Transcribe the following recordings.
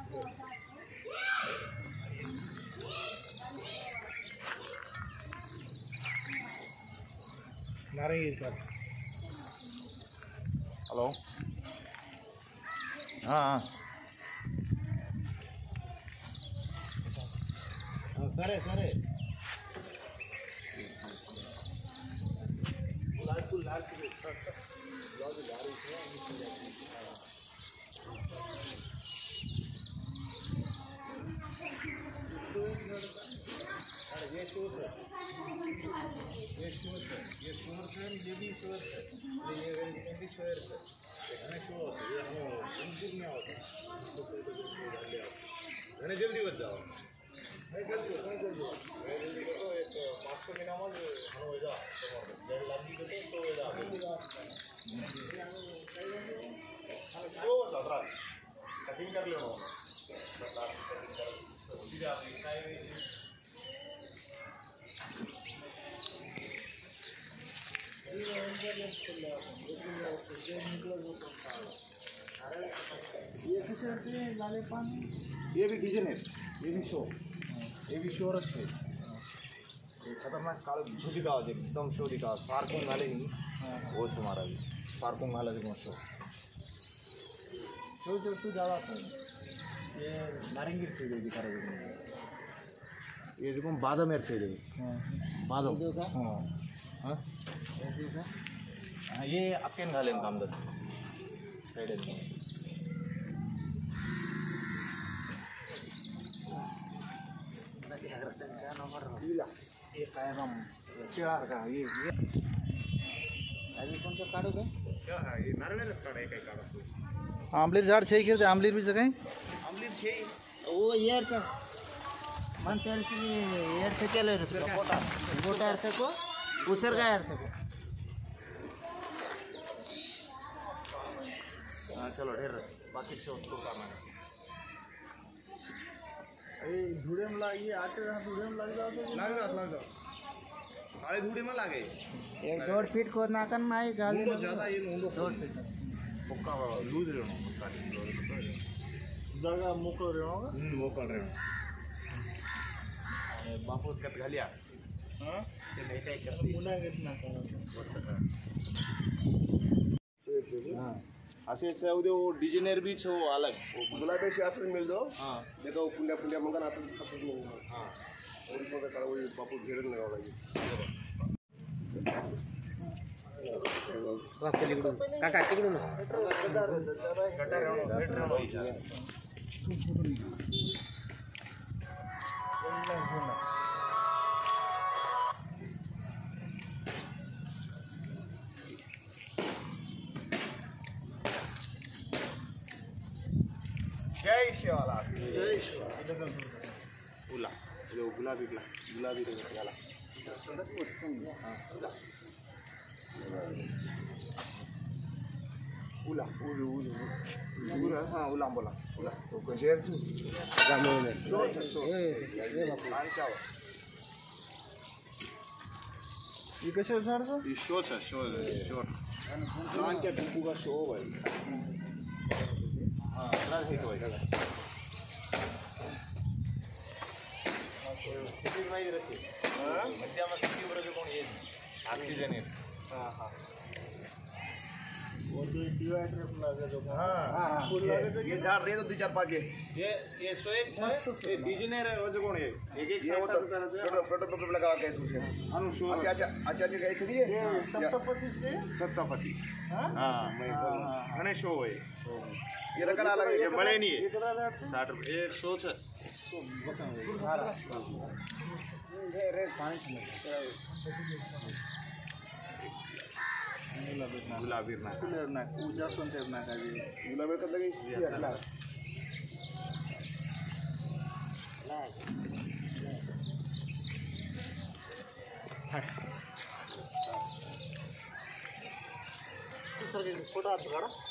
नारंगी sir. Hello. हाँ sir sir लाल ये शोर है, ये शोर है, ये शोर है, ये भी शोर है, ये भी शोर है, घने शोर है, ये हमें दूर में होता है, इसको तो जल्दी आओ, घने जल्दी बच जाओ, नहीं जल्दी करो, एक 500 के नाम है, हम हो जा, जल्दी लागी तो हो जा, हम शो चल रहा है, कटिंग कर लो, कटिंग कर, सीधे आप इतना ये किसे लाले पानी ये भी डिजाइन है ये भी शोर अच्छे ये खतरनाक काल दिखा एकदम शो दिखा पार्किंग वाले ही वो हमारा भी पार्किंग वाला भी शो शो जो तू ज़्यादा सर ये नारंगी से दिखा रहे ये देखो बादाम से बादाम हाँ हाँ ये आपके घाले काम दस साइड ये काय हम चिरार का ये अभी कौन सा काढू का क्या है ये नारळच काढाय काय काढतो आंबलीर झाड छे की आंबलीर बीच काय आंबलीर छे ओ येरचा मन तेलसी येरचा केलं रे गोटारचा को उसर का यार को हाँ चलो ढेर बाकी से उसको काम है अरे धूड़े में लागिए आटे यहाँ धूड़े में लग जाओ सारे धूड़े में लागे 1-2 फीट खोदना कर माई गाली ज़्यादा ये 2 फीट मुक्का लूज रहे हो जगह मुकल रहे होगा मुकल रहे हो बापू कट घालिया हाँ ये नहीं क्या करती मुना कितना हाँ असे उद्या वो डिजाइनर भी छो अलग वो गुलाबी से आपसे मिल दो हाँ देखो पुंड्या पुंड्या मंगन आता आपसे मिल हाँ और इसमें का वो बापू घेर लगा होगा ये रात के लिए काका टिकड़ू ना गटर जय शिवाला जय शिवाला उला जो गुलाबी रे गाला उला उला हाँ उला बोला उला तो कशेर तू जामुन शो ये बापू क्या ये कशेर झाड सर ये शो लहान क्या टिंकू का शो भाई हाँ त्रास है भाई सिटी में रखी मध्य में सिटी में जो कौन ये ऑक्सीजन है हाँ हाँ वो तो डिवाइडर लगा जो हाँ फुल लगे तो ये झाड़ रहे तो 2-4-5 ये सो एक है डिजाइनर है वो जो कौन है एक प्रोटोटाइप लगा के दूसरे अनुशो अच्छा गए चलिए सप्तपति हाँ मैं गणेश हो है ये रखना लगा ये बड़े नहीं है 60 रुपये 100 है गुलाबी ना पूजा सुनते ना का ये गुलाबी का लगे सर के फोटो आप दिखा रहा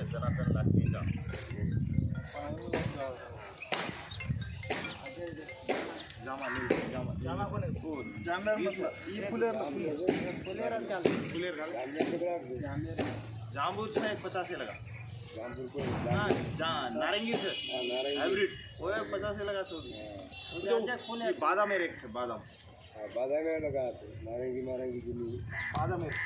जनार्दन लागते जाम जामा जामा जामा पण जानदार मतलब ये फुलेर जाम्बू है 50 लगा नारंगी से हाइब्रिड वो 50 लगा सो बादाम है एक बादाम बादाम में लगा नारंगी नारंगी बादाम है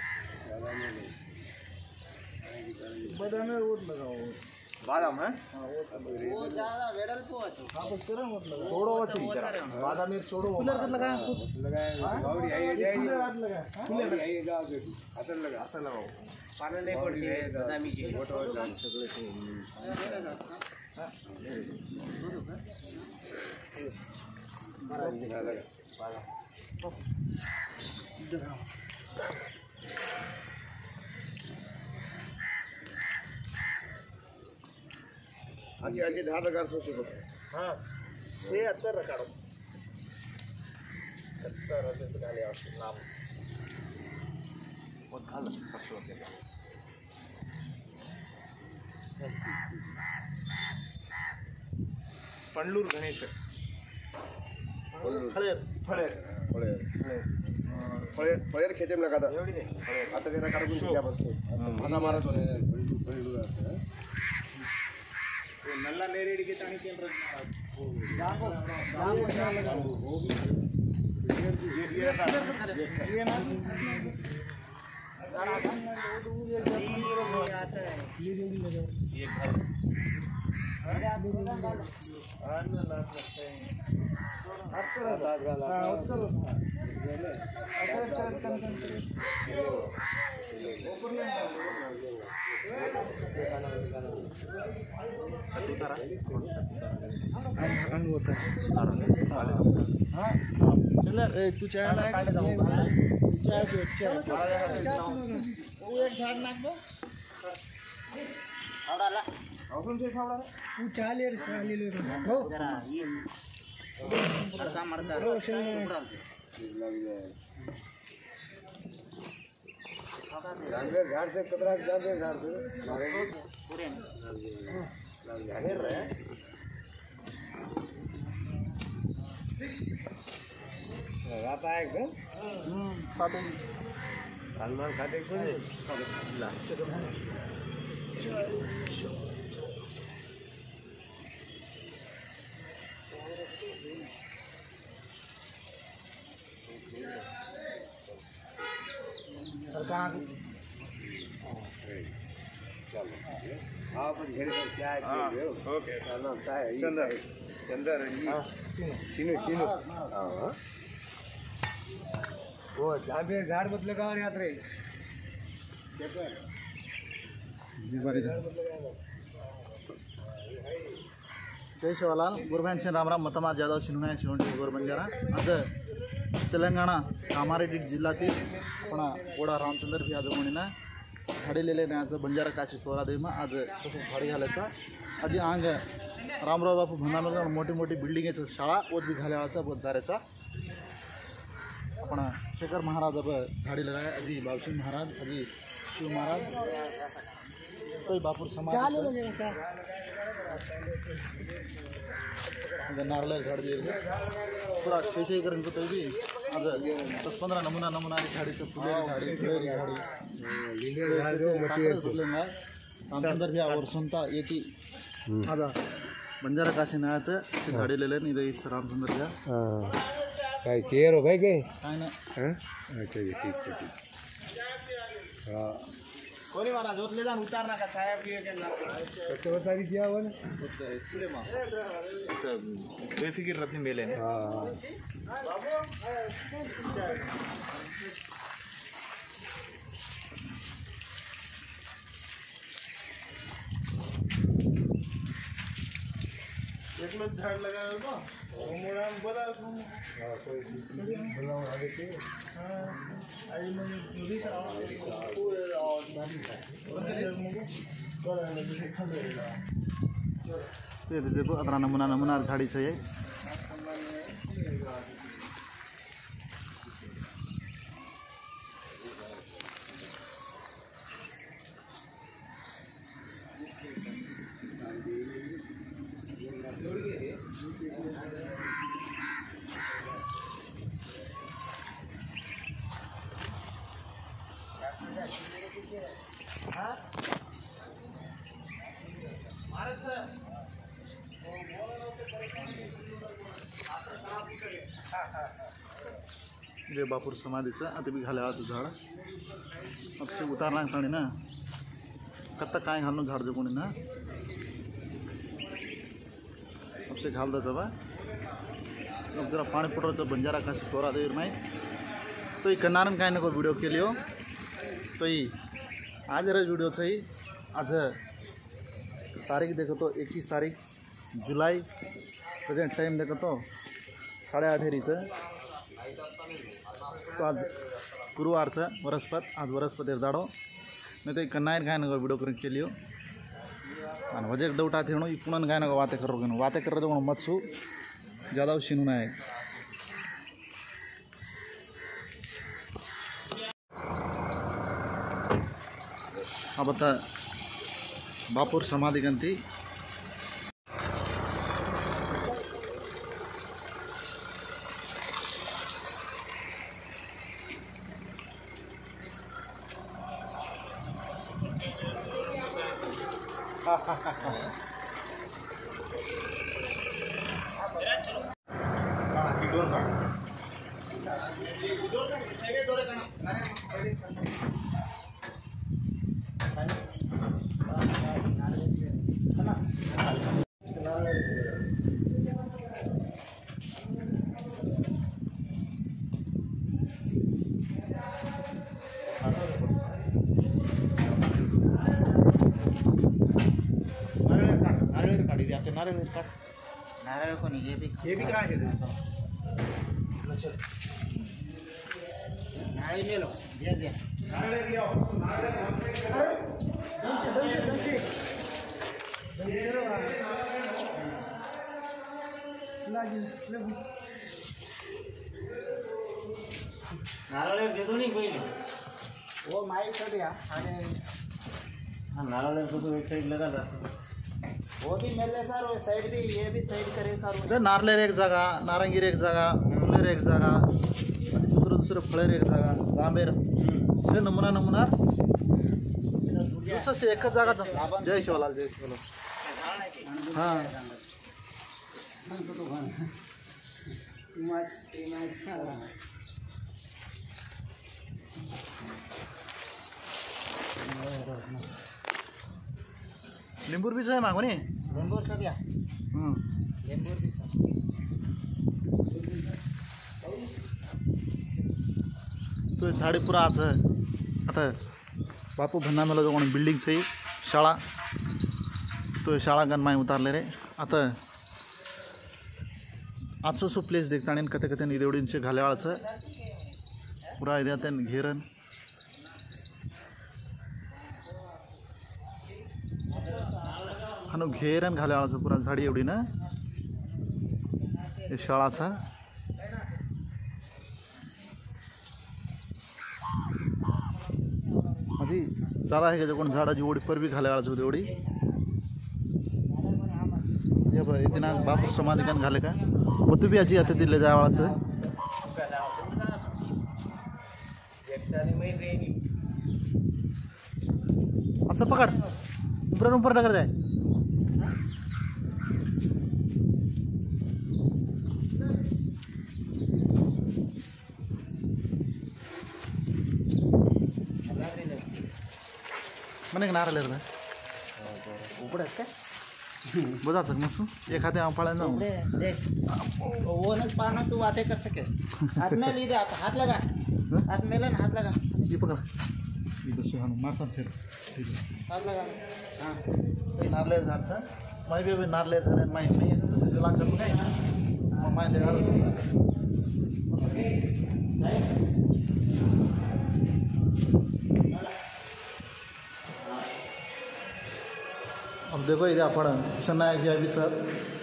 बादाम में वो लगाओ बादाम है वो ज्यादा वेडल को আছে हां तो तेरा मतलब छोड़ो अच्छी बादाम में छोड़ो कूलर कर लगाया बावड़ी आई जाएगी लगा कूलर आई जाओ अतर लगाओ पाना नहीं पड़ती है बादामी जी फोटो डाल सगळे अच्छे अच्छे झाड़ लगा सो सो हां से 70 रखाड़ो 70 रखे तो डाले आप नाम बहुत खाल परसों के पंडलूर गणेश फळेर खेते में लगा एवढी नाही आता त्याला काढून घ्या बस भागा मारत होते नल्ला नेरेडी के तानी केंद्र ये ना ये घर तू चाय लाए चाय वो एक झाड़ नाक दो आवडाला तू चाले लो हो जरा ये अडका मारता झाड़ से कतरा जाते झाड़ से पूरे घेर रहे लगाता है एकदम साथ ही सलमान खाते कुछ आप घेरे पर क्या है ओके चंदर चंदर चीनू चीनू हाँ वो झाड़ मत लगाओ याद रहे जय शिवलाल गुरबँड रामराम मतमा जाधव शिवनायक शिवंटी गोरबंजारा आज तेलंगणा कामारेड्डी जिल्ह्यातील पण ओढा रामचंद्र यादव म्हणीनं झाडीलेले न्यायचं बंजारा काशी पोरादेवीमा आज झाडी घालायचा आधी अंग रामराव बापू भंडारकर मोठी मोठी बिल्डिंगेचं शाळा ओत बी घालायचा बोध जाऱ्याचा आपण शेखर महाराज अब झाडी लगाया अजी बाबूसिंह महाराज अजी शिव महाराज कोई बापुर समाज नारळ झाड दिए पूरा 6 एकड़ इनको तो भी आज 10-15 नमूना झाडीचं फुलेरी झाडी रामचंद्र भी और सुनता येती आता बंजारा काशी नाळाचं ते झाडीलेलं नाही इथं रामचंद्र घ्या काय केअर हो काय काय नाही अच्छा ठीक है हाँ कोणी महाराज उतले जाण उतारना का छाया पिए के ना कच्चे बतारी किया हुआ ना इसलिए मां बेफिक्र रखनी मेले ने हाँ एक लोग झाड़ लगाए को मुड़ा बोला बोला आगे के हां आई में नदी से पूरे और नदी है ते देखो अतरा नमूना झाड़ी छ ये जे बापूर समाधीचं आता बी घाल्या तू झाड अब से उतार लागताणी ना कत्ता काय घालून झाड जो कोणी ना अब से घाल दे बा अब जरा पाणी पुटरचं बंजारा काशी तोरा देर नाही तो ही कन्नारन काय नको व्हिडिओ केली हो तो ही आज रे व्हिडिओचंही आज तारीख देखतो 21 तारीख जुलाई प्रेजेंट टाइम देखतो 8:30 तो आज गुरुवारचं वरस्पत आज वरस्पत दाडो नाही तो कन्नायर काय नको व्हिडिओ करून केली हो आणि वजे एक डौट आते ही पुनः काय नको वाते करो वाते कर मत्सू जादव शिनू नायक अब बापूर समाधि गंती नारळ कोणी हे बी काय नारळ ले लो दे दे नारळ दे दो नहीं पहले वो माइक कर दिया अरे हां नारळ तो एक साइड लगा था वो भी मेले सर वो साइड भी ये भी साइड करे सर नारलेर एक जागा नारंगीर एक जागा फुलेर एक जागा दुसरं फळेर एक जागा जांबेर से नमुना से एकच जागा जय शिवलाल हां लिंबूर बीच आहे मागून लेंबूर सब या लेंबूर भी सब तो झाडी पुरा आज आता बापू भन्ना मेला जो कोण बिल्डिंग छै शाळा तो शाळा गन माय उतारले रे आता आजचो सो प्लेस देखताणी कथे कथे निदेवडींचे घालेवाळचं पुरा इथे आता घेरन हानो घेरन घालेवाळचं पुरा झाडी एवढी ना हे शाळाचा अभी ज़्यादा है जो कौन झाड़ा जोड़ी पर भी खाले वाला जो जोड़ी जब इतना बापू समाधि कन घाले का वो तो भी अच्छी आते दिले जाए वाला से अच्छा पकड़ ऊपर ऊपर लग जाए मैंने नारा ले रहा उघडच काय बजा सक मसू एक हाते पाळा ना उघडे देख वो न पाना तू बातें कर सके हाथ में ली दे हाथ लगा हाथ में लेना हाथ लगा ये पकड़ इधर से हम मार सब फिर ठीक है हाथ लगा हां कोई नारले झाड था मैं भी नारले झाड मैं तसे जला करू काय मैं ले अब देखो इधर आपण किशन नायक घ्या बी सर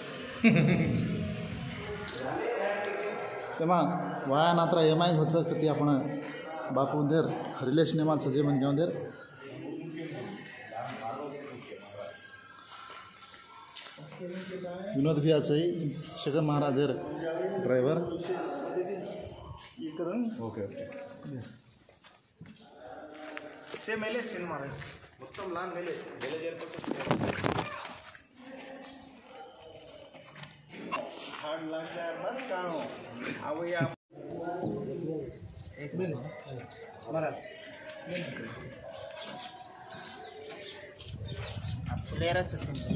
तेव्हा वाया नात्रा एमाय होतं की ती आपण बापू देर रिलेशन एमाचं जे म्हणजे देर विनोद भी आछे शगन महाराज देर ड्राइवर ओके ओके से मेले सिनेमा మొత్తం లాన్ మేలే మేలే చేరుకుంటే झाड लग जाए बस काणो अब या एक मिनट बराबर फुलेराचं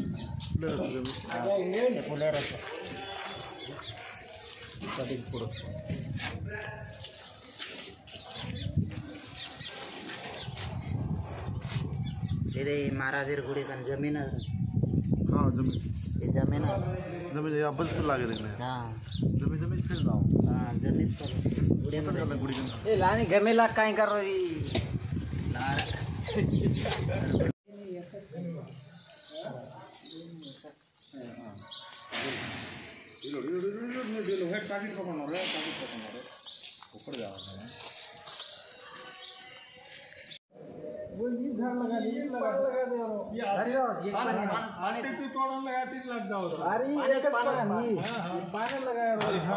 फुलेराचं कधी पुढं इधे महाराजर गुड़ी का जमीन है हाँ जमीन ये जमीन है जमीन यहाँ बस पर लागे देखने हाँ जमीन फिर जाओ हाँ जमीन पर गुड़ी में चल गुड़ी ए लानी घर में ला काई कर रही ला ऊपर जाओ वो ये झाड़ लगा दिए लगा दे अरे ये पानी तो तोड़न लगा तीन लग जाओ अरे ये एक पानी पानी लगाया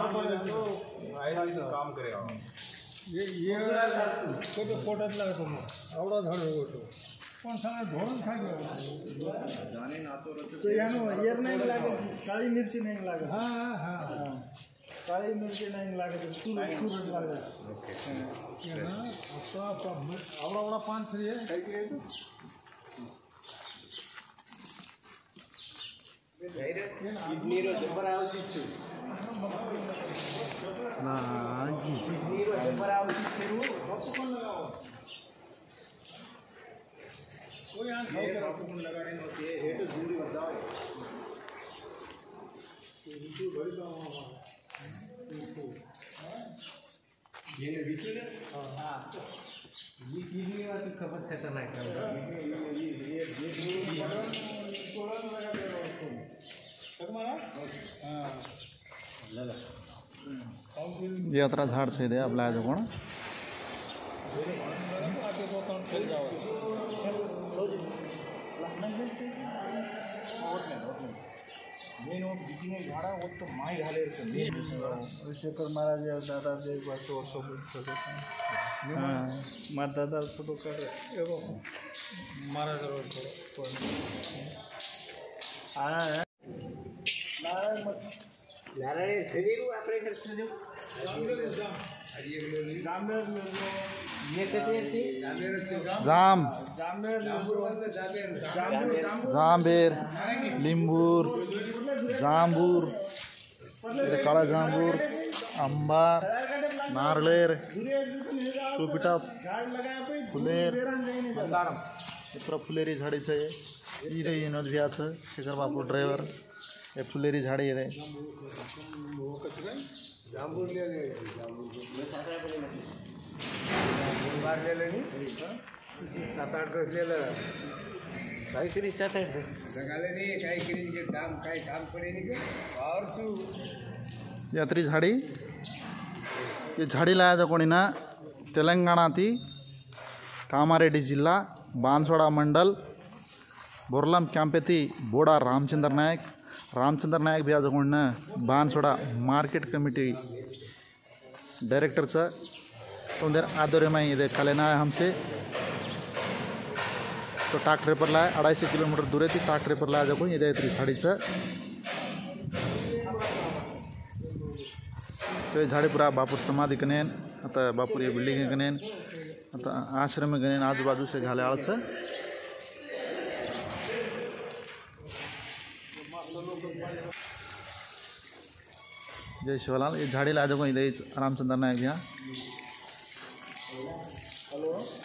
काम करेगा ये छोटे फोटो लगा तुम आवड़ा झाड़ होतो पण सांगा धोरण खागे जाने ना तो यहाँ येर नहीं लागे काली मिर्ची नहीं लागे हां हां काली मिर्ची नहीं लागे तो चूर लागे आता आवड़ा पान फ्री है ನೀರು ಜಂಬರ ಅವಶ್ಯಿತ್ತು ನೀರು ಜಂಬರ ಅವಶ್ಯಿತ್ತು कोई यहाँ खाओ कर आपको लगाने नहीं होती है हेट दूरी बताओ ये बड़ी काम ये बीच में हां ये किसी बात खबर खतरनाक है ये थोड़ा लगा दे रहा उसको तक मारा हां ला यात्रा झाड़ से दे आपला जो कोण आगे को काउंट चल जाओ मेन वो बिजनेस झाड़ा वो तो माई घाले शेखर महाराज दादा से एक बार तो मार दादा फोटो काढ मारा जरूर नारायण शरीर आपरे घर से जो ये कैसे थी जाम जांबेर लिंबूर जांबूर इथे काळा जांबूर आंबा नारळेर सुपिटा फुलेर पुरा फुलेरी झाडीचं आहे इथे येणं व्याचं शेखर बापू ड्रायव्हर हे फुलेरी झाडी आहे काहीतरी सात आहे जगाले नाही काही केली दाम काही काम पडे नाही और तू यात्री झाडी ये झाडी लाया कोणी ना तेलंगाणाती कामारेड्डी जिल्हा बांसवाड़ा मंडल बोरलम क्यांपेती बोड़ा रामचंद्र नायक भी आज कोण बांसवाड़ा मार्केट कमिटी डायरेक्टरचं तो देर आदर्यमय इधे कलेना है हमसे तो ट्रैक्टर पर लाए 250 किलोमीटर दूर थी ट्रैक्टर पर लाया जाको इधे इतनी झाडीचं तो ये झाड़ी पूरा बापूर समाधी कनेन आता बापूर ये बिल्डिंग कनेन आता आश्रम कनेन आजूबाजू से घाले आळचं जय शिवलाल ये झाड़ी ला जाको इधे रामचंद्र नायक यहाँ